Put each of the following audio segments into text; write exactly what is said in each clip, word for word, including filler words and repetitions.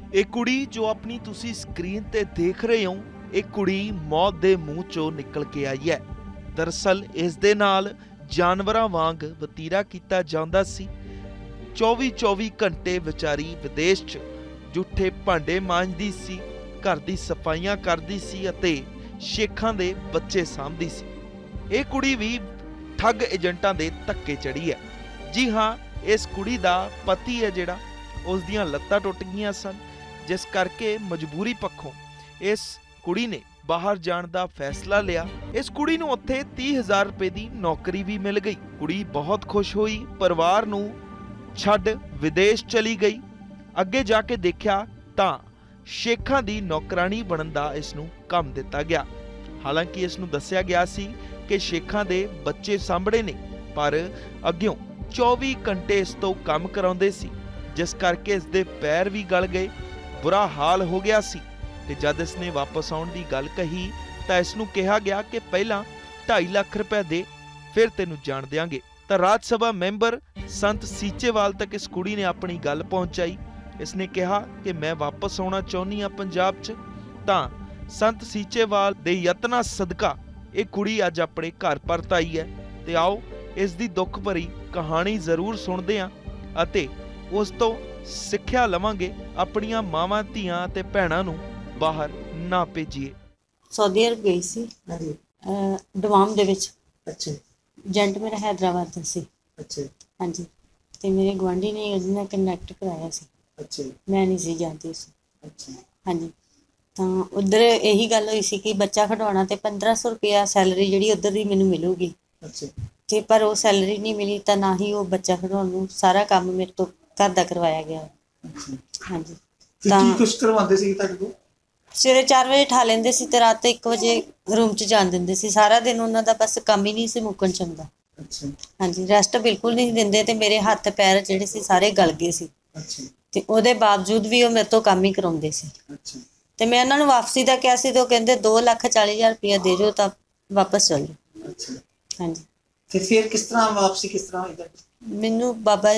ਇਹ ਕੁੜੀ ਜੋ ਆਪਣੀ ਤੁਸੀਂ ਸਕਰੀਨ ਤੇ ਦੇਖ ਰਹੇ ਹੋ, ਇਹ ਕੁੜੀ ਮੌਤ ਦੇ ਮੂੰਹ ਚੋਂ ਨਿਕਲ ਕੇ ਆਈ ਹੈ। ਦਰਅਸਲ ਇਸ ਦੇ ਨਾਲ ਜਾਨਵਰਾਂ ਵਾਂਗ ਵਤੀਰਾ ਕੀਤਾ ਜਾਂਦਾ ਸੀ। ਚੌਵੀ ਚੌਵੀ ਘੰਟੇ ਵਿਚਾਰੀ ਵਿਦੇਸ਼ 'ਚ ਜੂਠੇ ਭਾਂਡੇ ਮਾਂਜਦੀ ਸੀ, ਘਰ ਦੀ ਸਫਾਈਆਂ ਕਰਦੀ ਸੀ ਅਤੇ ਸ਼ੇਖਾਂ ਦੇ ਬੱਚੇ ਸਾਂਭਦੀ ਸੀ। ਇਹ ਕੁੜੀ ਵੀ ਠੱਗ ਏਜੰਟਾਂ ਦੇ ਧੱਕੇ ਚੜੀ ਹੈ। ਜੀ ਹਾਂ, ਇਸ ਕੁੜੀ ਦਾ ਪਤੀ ਹੈ ਜਿਹੜਾ, ਉਸ ਦੀਆਂ ਲੱਤਾਂ ਟੁੱਟ ਗਈਆਂ ਸਨ, ਜਿਸ ਕਰਕੇ ਮਜਬੂਰੀ ਪੱਖੋਂ ਇਸ ਕੁੜੀ ਨੇ ਬਾਹਰ ਜਾਣ ਦਾ ਫੈਸਲਾ ਲਿਆ। ਇਸ ਕੁੜੀ ਨੂੰ ਉੱਥੇ ਤੀਹ ਹਜ਼ਾਰ ਰੁਪਏ ਦੀ ਨੌਕਰੀ ਵੀ ਮਿਲ ਗਈ। ਕੁੜੀ ਬਹੁਤ ਖੁਸ਼ ਹੋਈ, ਪਰਿਵਾਰ ਨੂੰ ਛੱਡ ਵਿਦੇਸ਼ ਚਲੀ ਗਈ। ਅੱਗੇ ਜਾ ਕੇ ਦੇਖਿਆ ਤਾਂ ਸ਼ੇਖਾਂ ਦੀ ਨੌਕਰਾਨੀ ਬਣਨ ਦਾ ਇਸ ਨੂੰ ਕੰਮ ਦਿੱਤਾ ਗਿਆ। ਹਾਲਾਂਕਿ ਇਸ ਨੂੰ ਦੱਸਿਆ ਗਿਆ ਸੀ ਕਿ ਸ਼ੇਖਾਂ ਦੇ ਬੱਚੇ ਸਾਂਭਣੇ ਨੇ, ਪਰ ਅੱਗਿਓਂ ਚੌਵੀ ਘੰਟੇ ਇਸ ਤੋਂ ਕੰਮ ਕਰਾਉਂਦੇ ਸੀ, ਜਿਸ ਕਰਕੇ ਇਸ ਦੇ ਪੈਰ ਵੀ ਗਲ ਗਏ, ਬੁਰਾ ਹਾਲ ਹੋ ਗਿਆ ਸੀ। ਤੇ ਜਦ ਇਸ ਨੇ ਵਾਪਸ ਆਉਣ ਦੀ ਗੱਲ ਕਹੀ ਤਾਂ ਇਸ ਨੂੰ ਕਿਹਾ ਗਿਆ ਕਿ ਪਹਿਲਾਂ ਢਾਈ ਲੱਖ ਰੁਪਏ ਦੇ, ਫਿਰ ਤੈਨੂੰ ਜਾਣ ਦਿਆਂਗੇ। ਤਾਂ ਰਾਜ ਸਭਾ ਮੈਂਬਰ ਸੰਤ ਸੀਚੇਵਾਲ ਤੱਕ ਇਸ ਕੁੜੀ ਨੇ ਆਪਣੀ ਗੱਲ ਪਹੁੰਚਾਈ। ਇਸ ਨੇ ਕਿਹਾ ਕਿ ਮੈਂ ਵਾਪਸ ਆਉਣਾ ਚਾਹੁੰਦੀ ਹਾਂ ਪੰਜਾਬ 'ਚ। ਤਾਂ ਸੰਤ ਸੀਚੇਵਾਲ ਦੇ ਯਤਨਾਂ ਸਦਕਾ ਇਹ ਕੁੜੀ ਅੱਜ ਆਪਣੇ ਘਰ ਪਰਤ ਆਈ ਹੈ। ਤੇ ਆਓ ਇਸ ਦੀ ਦੁੱਖ ਭਰੀ ਕਹਾਣੀ ਜ਼ਰੂਰ ਸੁਣਦੇ ਹਾਂ ਅਤੇ ਉਸ ਤੋਂ ਸਿੱਖਿਆ ਲਵਾਂਗੇ। ਆਪਣੀਆਂ ਮਾਵਾਂ, ਧੀਆਂ ਤੇ ਭੈਣਾਂ ਨੂੰ ਬਾਹਰ ਨਾ ਭੇਜੀਏ। ਸਾਊਦੀ ਅਰਬ ਗਈ ਸੀ, ਦਵਾਮ ਦੇ ਵਿੱਚ। ਅੱਛਾ। ਏਜੰਟ ਮੇਰਾ ਹੈਦਰਾਬਾਦ ਦਾ ਸੀ। ਅੱਛਾ। ਹਾਂਜੀ, ਤੇ ਮੇਰੇ ਗੁਆਂਢੀ ਨੇ ਉਹਦੇ ਨਾਲ ਕਨੈਕਟ ਕਰਾਇਆ ਸੀ। ਅੱਛਾ। ਮੈਂ ਨਹੀਂ ਸੀ ਜਾਣਦੀ ਸੀ। ਅੱਛਾ। ਹਾਂਜੀ, ਤਾਂ ਉੱਧਰ ਇਹੀ ਗੱਲ ਹੋਈ ਸੀ ਕਿ ਬੱਚਾ ਖਿਡਾਉਣਾ ਤੇ ਪੰਦਰਾਂ ਸੌ ਰੁਪਇਆ ਸੈਲਰੀ ਜਿਹੜੀ ਉੱਧਰ ਦੀ ਮੈਨੂੰ ਮਿਲੂਗੀ। ਅੱਛਾ। ਤੇ ਪਰ ਉਹ ਸੈਲਰੀ ਨਹੀਂ ਮਿਲੀ, ਤਾਂ ਨਾ ਹੀ ਉਹ ਬੱਚਾ ਖਿਡਾਉਣ ਨੂੰ ਸਾਰਾ ਕੰਮ ਮੇਰੇ ਤੋਂ ਘਰ ਦਾ ਕਰਵਾਇਆ ਗਿਆ। ਅੱਛਾ। ਹਾਂਜੀ, ਤਾਂ ਕੀ ਕੁਛ ਕਰਵਾਉਂਦੇ ਸੀ ਤੁਹਾਡੇ ਕੋਲ? ਸਵੇਰੇ ਚਾਰ ਵਜੇ ਉਠਾ ਲੈਂਦੇ ਸੀ ਤੇ ਰਾਤ ਇੱਕ ਵਜੇ ਰੂਮ 'ਚ ਜਾਣ ਦਿੰਦੇ ਸੀ। ਸਾਰਾ ਦਿਨ ਉਹਨਾਂ ਦਾ ਬਸ ਕੰਮ ਹੀ ਨਹੀਂ ਸੀ ਮੁੱਕਣ 'ਚ ਆਉਂਦਾ। ਅੱਛਾ। ਹਾਂਜੀ, ਰੈਸਟ ਬਿਲਕੁਲ ਨਹੀਂ ਦਿੰਦੇ ਤੇ ਮੇਰੇ ਹੱਥ ਪੈਰ ਜਿਹੜੇ ਸੀ ਸਾਰੇ ਗਲ ਗਏ ਸੀ। ਅੱਛਾ। ਤੇ ਉਹਦੇ ਬਾਵਜੂਦ ਵੀ ਉਹ ਮੇਰੇ ਤੋਂ ਕੰਮ ਹੀ ਕਰਾਉਂਦੇ ਸੀ। ਅੱਛਾ। ਤੇ ਮੈਂ ਉਹਨਾਂ ਨੂੰ ਵਾਪਸੀ ਦਾ ਕਿਹਾ ਸੀ ਤੇ ਉਹ ਕਹਿੰਦੇ ਦੋ ਲੱਖ ਚਾਲੀ ਹਜ਼ਾਰ ਰੁਪਇਆ ਦੇ ਦਿਓ ਤਾਂ ਵਾਪਸ ਚੱਲ ਜਾਓ। ਅੱਛਾ। ਹਾਂਜੀ, ਤੇ ਫਿਰ ਕਿਸ ਤਰ੍ਹਾਂ ਵਾਪਸੀ ਕਿਸ ਤਰ੍ਹਾਂ ਹੋਈ? ਮੈਨੂੰ ਬਾਬਾ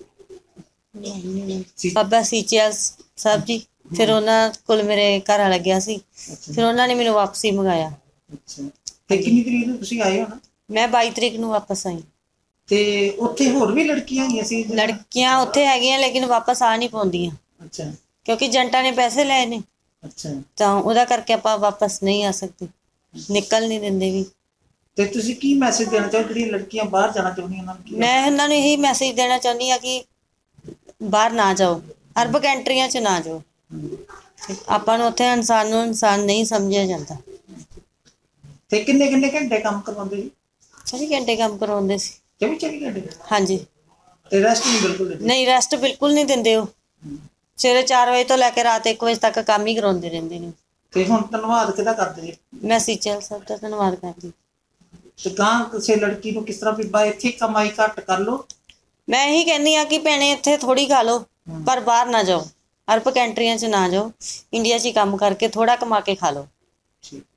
ਬਾਬਾ ਸੀਚੇਵਾਲ ਸਾਹਿਬ ਜੀ, ਫਿਰ ਉਹਨਾਂ ਕੋਲ ਮੇਰੇ ਘਰ ਵਾਲਾ ਗਿਆ ਸੀ, ਫਿਰ ਉਹਨਾਂ ਨੇ ਮੈਨੂੰ ਵਾਪਸੀ ਮੰਗਾਇਆ। ਅੱਛਾ। ਤੇ ਕਿੰਨੀ ਤਰੀਕ ਨੂੰ ਤੁਸੀਂ ਆਏ ਹੋ ਨਾ? ਮੈਂ ਬਾਈ ਤਰੀਕ ਨੂੰ ਵਾਪਸ ਆਈ। ਤੇ ਉੱਥੇ ਹੋਰ ਵੀ ਲੜਕੀਆਂ ਹੈਗੀਆਂ ਸੀ? ਲੜਕੀਆਂ ਉੱਥੇ ਹੈਗੀਆਂ ਲੇਕਿਨ ਵਾਪਸ ਆ ਨਹੀਂ ਪਾਉਂਦੀਆਂ। ਅੱਛਾ। ਕਿਉਂਕਿ ਏਜੰਟਾਂ ਨੇ ਪੈਸੇ ਲਏ ਨੇ। ਅੱਛਾ। ਤਾਂ ਉਹਦਾ ਕਰਕੇ ਆਪਾਂ ਵਾਪਸ ਨਹੀਂ ਆ ਸਕਦੇ, ਨਿਕਲ ਨਹੀਂ ਦਿੰਦੇ ਵੀ। ਤੇ ਤੁਸੀਂ ਕੀ ਮੈਸੇਜ ਦੇਣਾ ਚਾਹੋ ਜਿਹੜੀਆਂ ਲੜਕੀਆਂ ਬਾਹਰ ਜਾਣਾ ਚਾਹੁੰਦੀਆਂ ਉਹਨਾਂ ਨੂੰ? ਮੈਂ ਇਹਨਾਂ ਨੂੰ ਇਹੀ ਮੈਸੇਜ ਦੇਣਾ ਚਾਹੁੰਦੀ ਹਾਂ ਕਿ ਬਾਹਰ ਨਾ ਜਾਓ, ਅਰਬ ਕੰਟਰੀਆਂ 'ਚ ਨਾ ਜਾਓ। ਆਪਾਂ ਨੂੰ ਉੱਥੇ ਇਨਸਾਨ ਨੂੰ ਇਨਸਾਨ ਨਹੀਂ ਸਮਝਿਆ ਜਾਂਦਾ। ਤੇ ਕਿੰਨੇ ਕਿੰਨੇ ਘੰਟੇ ਕੰਮ ਕਰਵਾਉਂਦੇ ਜੀ? ਚੌਵੀ ਘੰਟੇ ਕੰਮ ਕਰਵਾਉਂਦੇ ਸੀ। ਚੌਵੀ ਚੌਵੀ ਘੰਟੇ? ਹਾਂਜੀ। ਤੇ ਰੈਸਟ ਨਹੀਂ ਬਿਲਕੁਲ ਦਿੰਦੇ? ਨਹੀਂ, ਰੈਸਟ ਬਿਲਕੁਲ ਨਹੀਂ ਦਿੰਦੇ। ਉਹ ਸਵੇਰੇ ਚਾਰ ਵਜੇ ਤੋਂ ਲੈ ਕੇ ਰਾਤ ਇੱਕ ਵਜੇ ਤੱਕ ਕੰਮ ਹੀ ਕਰਾਉਂਦੇ ਰਹਿੰਦੇ ਨੇ। ਤੇ ਹੁਣ ਧੰਨਵਾਦ ਕਿਹਦਾ ਕਰਦੇ ਜੀ? ਮੈਂ ਸੀਚੇਵਾਲ ਸਾਹਿਬ ਦਾ ਧੰਨਵਾਦ ਕਰਦੀ। ਤੇ ਗਾਂ ਕਿਸੇ ਲੜਕੀ ਨੂੰ ਕਿਸ ਤਰ੍ਹਾਂ ਵੀ ਬਾ ਇੱਥੇ ਕਮਾਈ ਘੱਟ ਕਰ ਲਓ? ਮੈਂ ਇਹੀ ਕਹਿੰਦੀ ਹਾਂ ਕਿ ਭੈਣੇ ਇੱਥੇ ਥੋੜ੍ਹੀ ਖਾ ਲਓ, ਪਰ ਬਾਹਰ ਨਾ ਜਾਓ, ਅਰਬ ਕੰਟਰੀਆਂ 'ਚ ਨਾ ਜਾਓ, ਇੰਡੀਆ 'ਚ ਹੀ ਕੰਮ ਕਰਕੇ ਥੋੜ੍ਹਾ ਕਮਾ ਕੇ ਖਾ ਲਓ।